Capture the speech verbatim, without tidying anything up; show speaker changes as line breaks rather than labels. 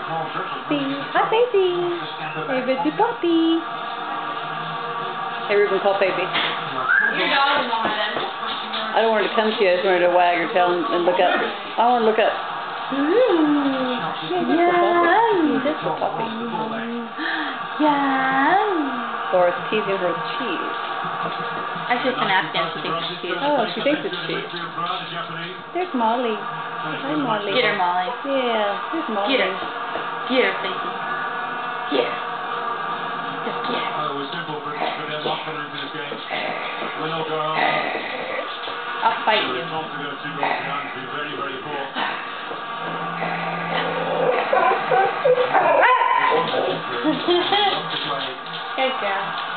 Hi, baby. Hey, baby puppy. Hey, Ruben, call baby.
Your dog is on it.
I don't want her to come to you. I just want her to wag her tail and, and look up. I want to look up.
Ooh.
Yeah. Just a puppy.
Yeah.
Laura's teasing her with cheese.
I just an napkin. She thinks it's cheese.
Oh, she thinks it's cheese. There's Molly. Hi, Molly.
Get her, Molly.
Yeah, there's Molly.
Get her. Get her, Facey. Get her. Just get her.
Oh, it was simple for, for them not coming into this game. When they'll go home.
I'll fight you.
It's not to go two goals down and be very, very poor.
Good girl.